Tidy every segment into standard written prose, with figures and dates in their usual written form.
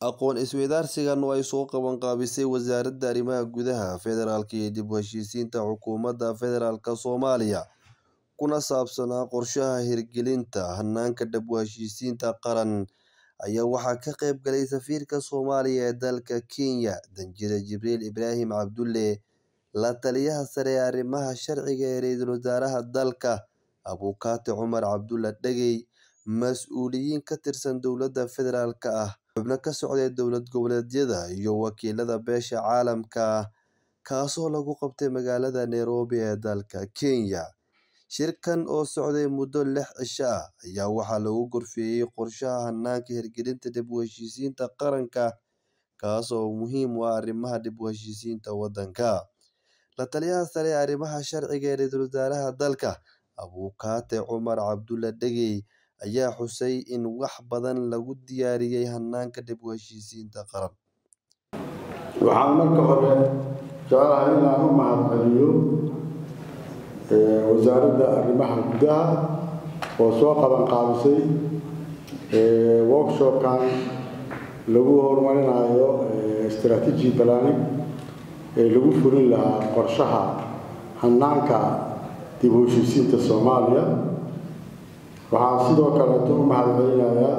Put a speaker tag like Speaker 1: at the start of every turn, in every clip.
Speaker 1: aqoon isweydaarsigan oo ay soo qaban qaabisay wasaaradda arrimaha gudaha federaalka iyo dib u heshiisiinta xukuumadda federaalka Soomaaliya kuna saabsanaa qorshaha hirgelinta hanaanka dib u heshiisiinta qaran ayaa waxaa ka qayb galay safiirka Soomaaliya ee dalka Kenya Danjire Jibriil Ibraahim Cabdulle la taliyaha sare ee arrimaha sharciga ee ra'iisul wasaaraha dalka Abukaate Cumar Cabdulle Dhagey mas'uuliyiin ka tirsan dowladda federaalka ah xubno ka socday dowlad goboleedyada iyo wakiilada beesha caalamka kaasoo lagu qabtay magaalada Nairobi ee dalka Kenya. Shirkan oo socday muddo 6 cisho ah ayaa waxaa lagu gorfeeyay qorshaha hanaanka hirgelinta dib u heshiisiinta qaranka kaasoo muhiim u ah arrimaha dib u heshiisiinta waddanka. La taliyaha sare ee arrimaha sharciga ee ra'iisul wasaaraha dalka Abukaate Cumar Cabdulle Dhagey ayaa xusay in wax badan lagu diyaariyay hanaanka dib u heshiisiinta qaran.
Speaker 2: waxaan marka hore jeclahay inaan u mahadceliyo wasaaradda arrimaha gudaha oo soo qaban qaabisay workshopkan lagu horumarinayo strategy planning lagu fulin lahaa qorshaha hanaanka dib u heshiisiinta Soomaaliya. waxaan sidoo kale u mahadcelinayaa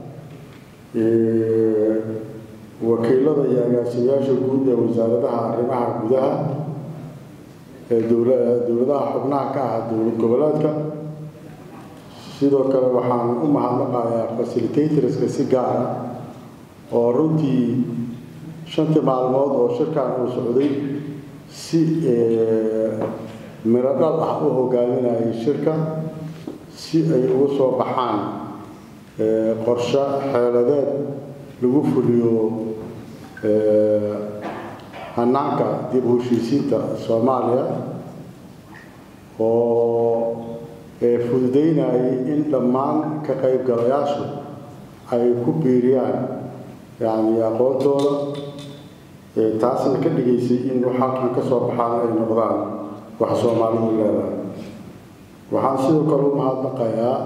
Speaker 2: wakiilada iyo agaasimayaasha guud ee wasaaradaha arrimaha gudaha ee dowladaha xubnaha ka ah dowlad goboleedka. sidoo kale waxaan u mahadnaqayaa facilitatorska si gaar ah oo runtii 5 maalmood oo shirkan uu socday si miro dhal ah u hogaaminayay shirka si ay ugu soo baxaan qorshe xeeladeed lagu fuliyo hanaanka dib u heshiisiinta Soomaaliya oo fududeynaya in dhammaan ka qaybgalayaashu ay ku biiriyaan aqoontooda taasna ka dhigaysay in halkan ka soo baxaan ay noqdaan wax Soomaalidu leedahay. waxaan sidoo kale u mahadnaqayaa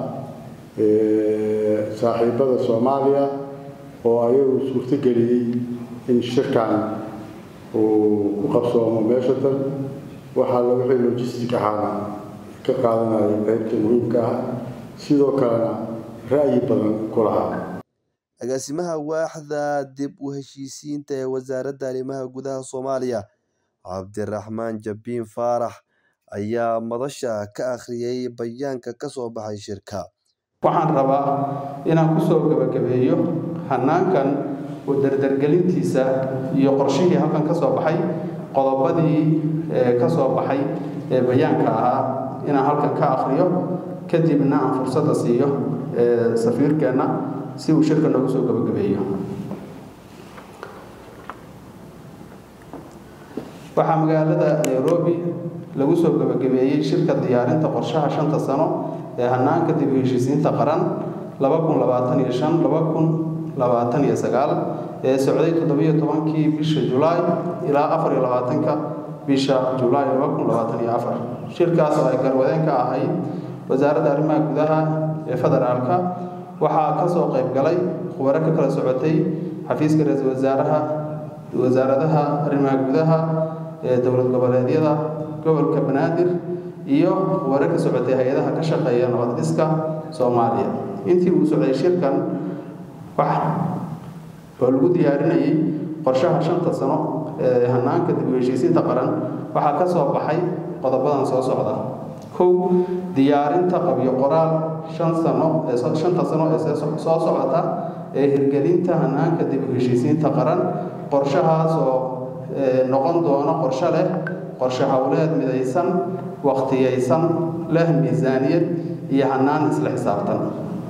Speaker 2: saaxiibada Soomaaliya oo ayagu suurtageliyay in shirkan uu ku qabsoomo meesha tan waxaa lagu xil logistic ahaan ka qaadanaya qaybta muhiimka ah sidoo kalena ra'yi badan ku lahaa.
Speaker 1: agaasimaha waaxda dib u heshiisiinta ee wasaaradda arrimaha gudaha Soomaaliya Cabdiraxmaan Jabiin Faarax ayaa madasha ka akhriyay bayaanka ka soo baxay shirka.
Speaker 3: waxaan rabaa inaan ku soo gabagabeeyo hanaankan oo dardargelintiisa iyo qorshihii halkan ka soo baxay qodobadii ka soo baxay ee bayaanka ahaa inaan halkan ka akhriyo kadibna aan fursada siiyo safiirkeena si uu shirka noogu soo gabagabeeyo. waxaa magaalada Nairobi lagu soo gabagabeeyay shirka diyaarinta qorshaha 5 sano ee hanaanka dib u heshiisiinta qaran 2025-2029 ee socday 17kii bisha July ilaa 24ka bisha July 2024. shirkaas oo ay garwadeen ka ahayd wasaaradda arrimaha gudaha ee federaalka waxaa ka soo qayb galay khubaro ka kala socotay xafiiska ra'iisul wasaaraha wasaaradaha arrimaha gudaha ee dowlad goboleedyada gobolka Banaadir iyo khubaro ka socotay hay'adaha ka shaqeeya nabad dhiska Soomaaliya. intii uu socday shirkan oo lagu diyaarinayay qorshaha 5 sano ee hanaanka dib u heshiisiinta qaran waxaa ka soo baxay qodobadan soo socda. 1 diyaarinta qabyo qoraal 5 sano ee soo socota ee hirgelinta hanaanka dib u heshiisiinta qaran. qorshahaas oo noqon doona qorshe leh qorshe hawleed midaysan waqtiyeysan leh miisaaniyad iyo hanaan isla xisaabtan.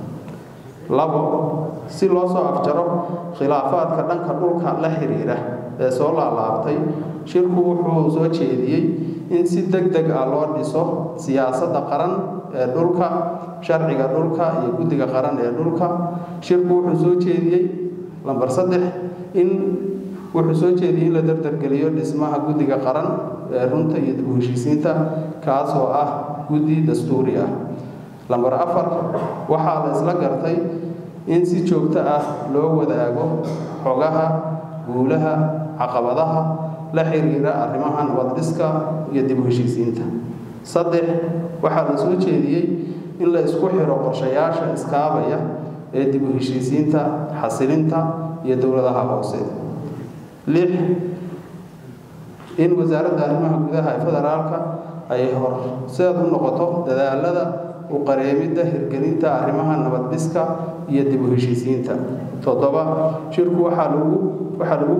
Speaker 3: 2 si loo soo afjaro khilaafaadka dhanka dhulka la xiriira ee soo laalaabtay shirku wuxuu soo jeediyay in si degdeg ah loo dhiso siyaasadda qaran ee dhulka sharciga dhulka iyo guddiga qaran ee dhulka. shirku wuxuu soo jeediyay lambar 3 in la dardargeliyo dhismaha guddiga qaran ee runta iyo dib u heshiisiinta kaas oo ah guddi dastuuri ah. lambar 4 waxaa la isla gartay in si joogto ah loo wadaago xogaha guulaha caqabadaha la xiriira arrimaha nabad-dhiska iyo dib u heshiisiinta. 3 waxaa la soo jeediyey in la isku xiro qorshayaasha iskaabaya ee dib u heshiisiinta xasilinta iyo dowladaha hoose. 6 in wasaaradda arrimaha gudaha ee federaalka ay horseed u noqoto dadaalada u qareemidda hirgelinta arrimaha nabad-dhiska iyo dib u heshiisiinta. 7 shirka waxaa lagu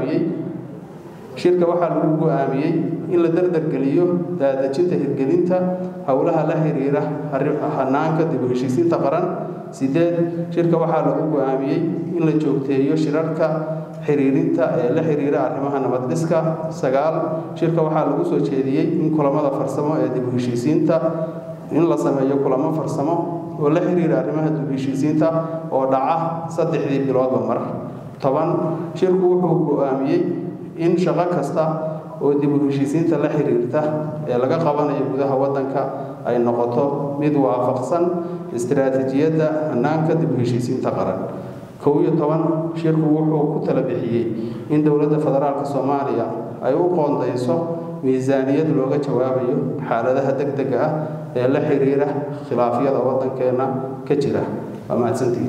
Speaker 3: go'aamiyey in la dardargeliyo daadejinta hirgelinta howlaha la xiriira hanaanka dib u heshiisiinta qaran. 8 shirka waxaa lagu go'aamiyey in la joogteeyo shirarka xiriirinta ee la xiriira arrimaha nabad-dhiska. 9 shirka waxaa lagu soo jeediyey in kulamada farsamo ee dib u heshiisiinta in la sameeyo kulamo farsamo oo la xiriira arrimaha dib u heshiisiinta oo dhaca 3 biloodba mar. 10 shirku wuxuu go'aamiyey in shaqo kasta oo dib u heshiisiinta la xiriirta ee laga qabanayo gudaha waddanka ay noqoto mid waafaqsan istiraatiijiyadda hanaanka dib u heshiisiinta qaran. 11 shirku wuxuu ku tala bixiyey in dowladda federaalka Soomaaliya ay u qoondeyso miisaaniyad looga jawaabayo xaaladaha degdega ah ee la xiriira khilaafyada waddankeena ka jira. Waa mahadsantihiin.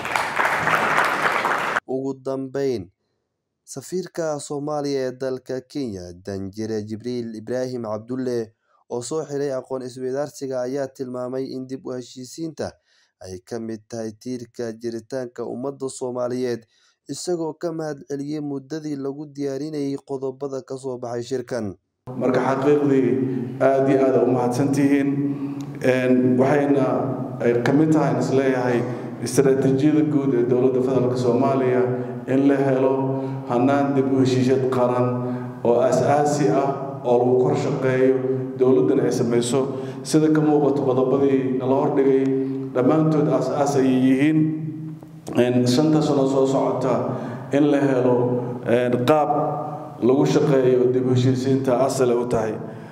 Speaker 1: Ugu dambeyn, safiirka Soomaaliya ee dalka Kenya Danjire Jibriil Ibraahim Cabdulle oo soo xiray aqoon isweydaarsiga ayaa tilmaamay in dib u heshiisiinta ay ka mid tahay tiirka jiritaanka ummadda Soomaaliyeed, isagoo ka mahadceliyey muddadii lagu diyaarinayay qodobada ka soo baxay shirkan.
Speaker 4: marka xaqiiqdii aad iyo aad u mahadsantihiin waxayna ay ka mid tahay isleeyahay istiraatiijiyada guud ee dowladda federaalka Soomaaliya in la helo hanaan dib u heshiisiin qaran oo asaasi ah oo lagu kor shaqeeyo dowladdan ay samayso sida ka muuqato qodobadii la hordhigay dhammaantood asaas ay yihiin 5 sano soo socota in la helo qaab lagu shaqeeyo dib u heshiisiinta asal u tahay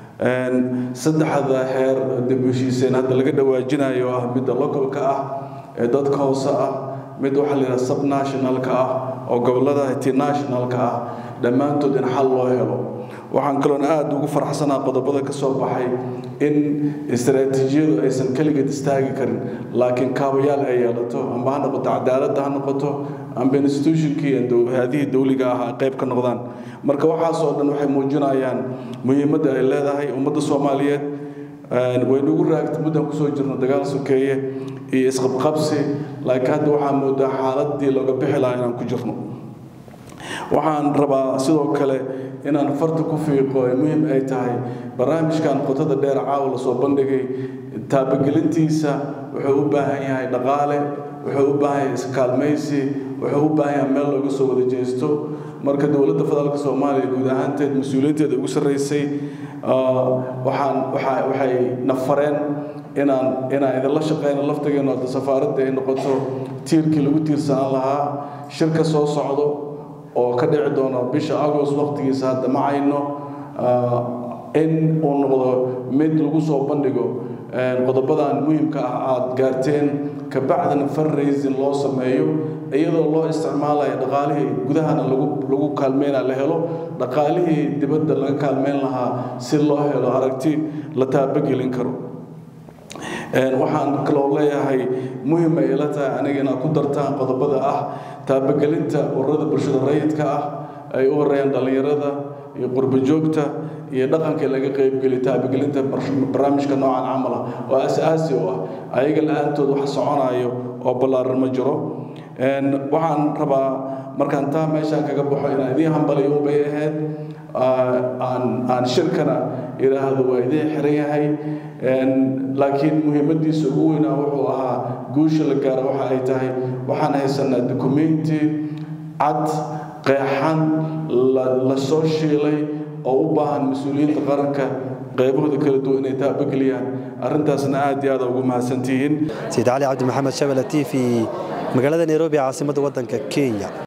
Speaker 4: 3 heer dib u heshiisiin hadda laga dhawaajinayo ah mid localka ah ee dadka hoose ah mid waxa la yiraahdaa subnationalka ah oo gobolada internationalka ah dhammaantood in xal loo helo. waxaan kaloo aad ugu faraxsanahay qodobada ka soo baxay in istiraatiijiyadu aysan kaligeed istaagi karin laakiin kaabayaal ay yeelato ama ha noqoto cadaaladda ha noqoto amba institutionkii hay'adihii dawliga ah qayb ka noqdaan. marka waxaas oo dhan waxay muujinayaan muhiimadda ay leedahay ummadda Soomaaliyeed. waynu ugu raagtay muddo ku soo jirno dagaal sokeeye iyo isqabqabsi laakiin hadda waxaan moodaa xaaladii laga bixi lahaa inaan ku jirno. waxaan rabaa sidoo kale inaan farta ku fiiqo ay muhiim ay tahay barnaamijkan qotada dheer caawa la soo bandhigay taabagelintiisa wuxuu u baahan yahay dhaqaale, wuxuu u baahan yahay iskaalmaysi, wuxuu u baahan yahay meel lagu soo wada jeesto. marka dowladda federaalka Soomaaliya guud ahaanteed mas'uuliyadeeda ugu sareysay waxay nafareen inaan idin la shaqeyno laftigeena oo safaaradda ay noqoto tiirkii lagu tiirsanaan lahaa shirka soo socdo oo ka dhici doona bisha August waqtigiisa hadda ma ayno in uu noqdo mid lagu soo bandhigo qodobadan muhiimka ah aad gaarteen ka bacdina fundraising loo sameeyo iyadoo loo isticmaalayo dhaqaalihii gudahana lagu kaalmeyn la helo dhaqaalihii dibadda laga kaalmeyn lahaa si loo helo aragti la taabagelin karo. waxaan kaloo leeyahay muhiim ay la tahay aniga inaad ku dartaan qodobada ah taabagelinta ururada bulshada rayidka ah ay u horeeyaan dhalinyarada iyo qurbo joogta iyo dhaqanka laga qayb geliyo taabagelinta barnaamijka noocan camal ah oo asaasi u ah ayaga la'aantood wax soconayo oo ballaaran ma jiro. waxaan rabaa markaan taa meeshaan kaga baxo inaan idiin hambaliyo bay ahayd aan shirkana iraahdo waa idiin xiran yahay laakiin muhiimadiisa ugu weyn wuxuu ahaa guusha la gaaro waxa ay tahay waxaan haysanaa documenti cad qeexan la soo shiilay oo u baahan mas'uuliyiinta qaranka qaybahooda kala duwan inay taabageliyaan arrintaasna aad iyo aad ugu mahadsantihiin.
Speaker 5: Said Ali Abdi Maxamed Shabelle TV magaalada Nairobi caasimadda waddanka Kenya.